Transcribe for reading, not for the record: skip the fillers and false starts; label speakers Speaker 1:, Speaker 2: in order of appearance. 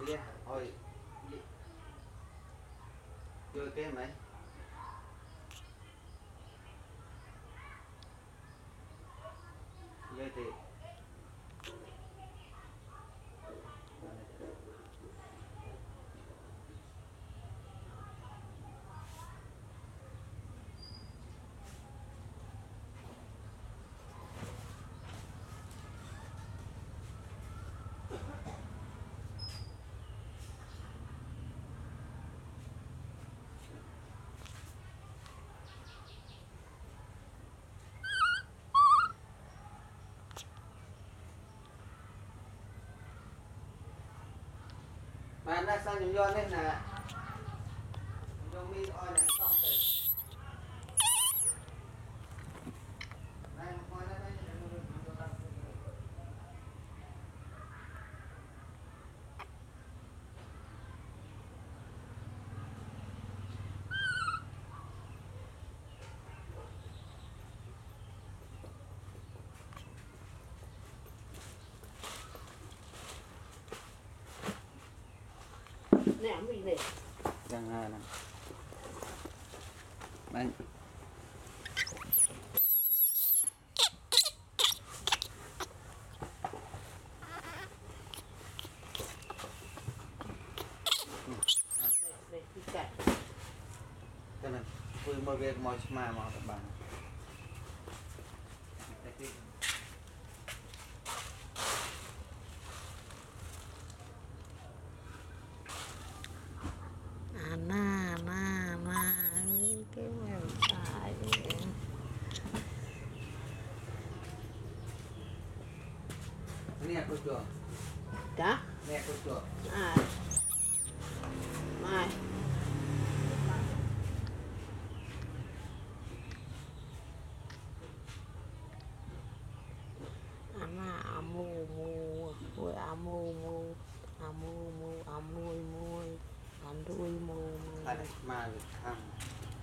Speaker 1: đi ôi chơi cái mấy chơi thì mà nó sao nhung do nên là nhung mi oi là xong rồi này một coi đây
Speaker 2: nè mình này
Speaker 1: chẳng hạn nè bạn
Speaker 2: để đi chạy
Speaker 1: cái này vui mơ việc mồi mà các bạn
Speaker 2: cái mèo chạy
Speaker 1: nè cô chuột
Speaker 2: đó
Speaker 1: nè cô chuột
Speaker 2: mai amu mu ôi amu mu amu mu amui mui ăn đuôi mu
Speaker 1: mà được thằng